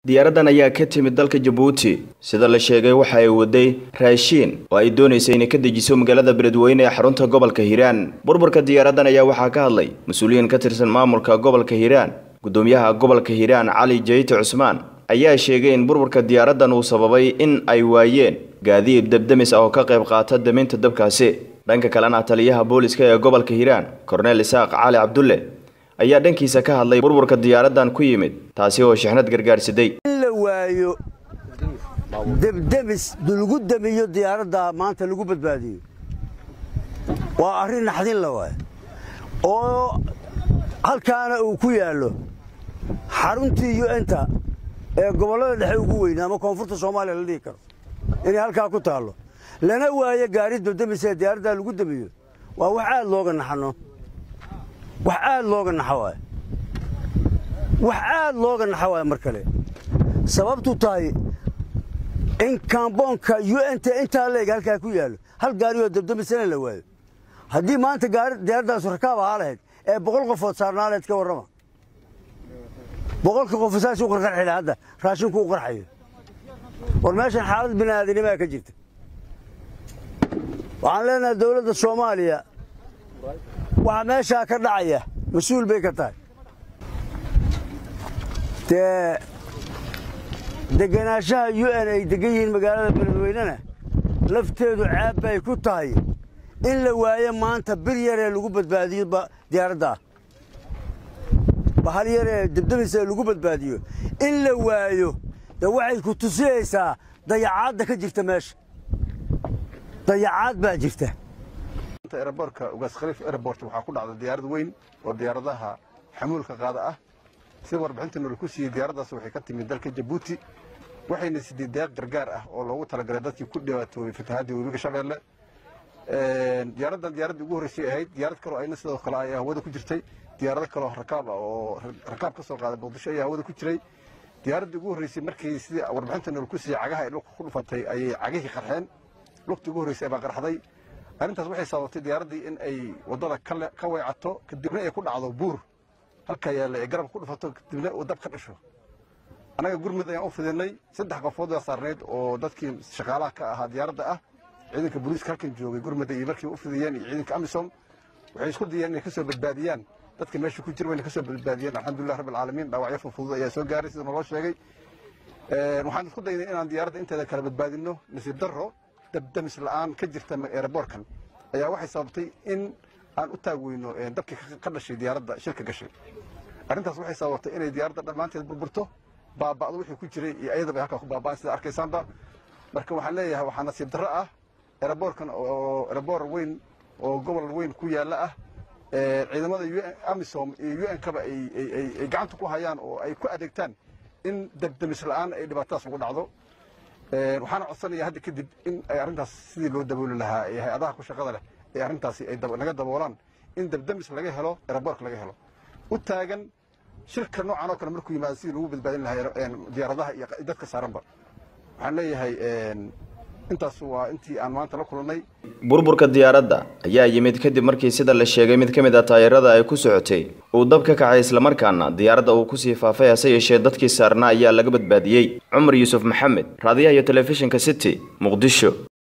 Diyaaradan ayaa ka timid dalka Djibouti sida la sheegay waxa ay waday raashin oo ay doonaysay inay ka dejiso magaalada Beledweyne ee xarunta gobolka Hiiraan. Burburka diyaaradan ayaa waxa ka hadlay mas'uuliyiin ka tirsan maamulka gobolka Hiiraan. Gudoomiyaha gobolka Hiiraan Cali Jeyte Cusmaan ayaa sheegay in burburka diyaaradan uu sababay in ay waayeen gaadiid dabdamis oo ka qayb qaata daminta dabkaasi. Dhanka kalena taliyaha booliska ee gobolka Hiiraan Cornel Isaaq Cali Cabdulle ayaa dhankiisa ka hadlay burburka diyaaradan ku yimid taasi oo shixnad gargaarsiday la waayo dabdamis lagu damiyo diyaaradda maanta lagu badbaadiyo waa arrin naxdin la waay oo halkaana uu ku yaalo xaruntii UN-ta ee gobolada dhexe ugu weyn ama koonfurta Soomaaliya la dhigi karo in halka ku taalo lana waayo gaari dabdamis ee diyaaradda lagu damiyo waa wax aad looga naxano wax aad looga naxawaay markale sababtu tahay in kaamboonka UN-ta inta leeg halka ku yaalo hal gaari oo dabdamisana la waayo hadii maanta gaari diyaaradaas rakaab ahaa lahayd ee 100 qofood saarnaaleed ka warrama 100 qof saas u qarxay hadda raashinku u qarxayo war meeshan xaalad binaadinimo ka jirta waxaan leenahay dawladda Soomaaliya waxa meesha ka dhacaya mas'uul bay ka tahay deganaanshaha UN ay degan yihiin magaalada Beledweyne lafteedu caab bay ku tahay in la waayo maanta bir yar ee lagu badbaadiyo diyaaradda bahal yar ee dabdamis ee lagu badbaadiyo in la waayo waxay ku tusaysaa dayacaad ka jirta meesha dayacaad baa jirta airportka ugaas khaliif airport waxa ku dhacday diyaarad weyn oo diyaaradaha xamuulka qaada ah si warbixintan uu ku siiyay diyaaradaas waxay ka timid dalka Djibouti waxayna sidii deeq gargaar ah oo loogu talagalay dadkii ku dhibaatooday fatahaadii webiga Shabeelle diyaaradda ugu horeysay ahayd diyaarad kale oo ayna sidoo kale ay hawada ku jirtay diyaarad kale oo rakaab ka soo qaaday Muqdisho ay hawada ku jiray diyaaradda ugu horeysay markii sidii warbixintan uu ku siiyay cagaha ay dhulka ku dhufatay ayay cagihii qarxeen lugtii ugu horeysay baa qarxday arintaas waxay sababtay diyaaraddii in ay wadada ka weecato kadibna ay ku dhacdo buur halka yaala ay garab ku dhufato kadibna uu dab ka dhasho anaga gurmad ayaan u fidinay 3 qofood oo saarneed oo dadkii shaqaalaha ka ahaa diyaaradda ah ciidanka booliiska halkan joogay gurmada iyo markii u fidiyeen ciidanka AMISOM waxay isku diyeen inay ka soo badbaadiyaan dadka meesha ku jira inay ka soo badbaadiyeen alxamdulillah rabbil caalamiin dhaawacyo fudud ayaa soo gaaray sida loo sheegay waxaan isku daynay inaan diyaaradda inteeda kala badbaadino nasiib darro dabdamis la'aan ka jirta airportkan ayaa waxay sababtay in aan u taagweyno dabkii ka dhashay diyaaradda shilka gashay arintaas waxay sababtay inay diyaaradda dhamaanteed burburto baaba'do wixii ku jiray iyo ayadaba halka ku baaba'an sida arkaysaanba marka waxaan leeyahay waxa nasiib darro ah airportkan oo airport weyn oo gobol weyn ku yaala ah ciidamada AMISOM iyo UN-kaba ay gacanta ku hayaan oo ay ku adeegtaan in dabdamis la'aan ay dhibaatadaas ugu dhacdo waxaan codsanayaa hadda kadib in ay arintaas sidii loo dabooli lahaa ee hay'adaha ku shaqada leh ee arintaasi ay naga daboolaan in dabdamis laga helo airportka laga helo u taagan shirka noocan oo kale markuu yimaado sidii lagu badbaadin lahaa diyaaradaha iyo dadka saaranba waxaan leeyahay intaas waa intii aan maanta la kulannay burburka diyaaradda ayaa yimid kadib markii sida la sheegay mid ka mid ah taayirada ay ku socotay uu dab ka kacay isla markaana diyaaradda uu ku sii faafay hase yeeshee dadkii saarnaa ayaa laga badbaadiyay Cumar Yuusuf Maxamed raadiyaha iyo telefishinka City Muqdisho.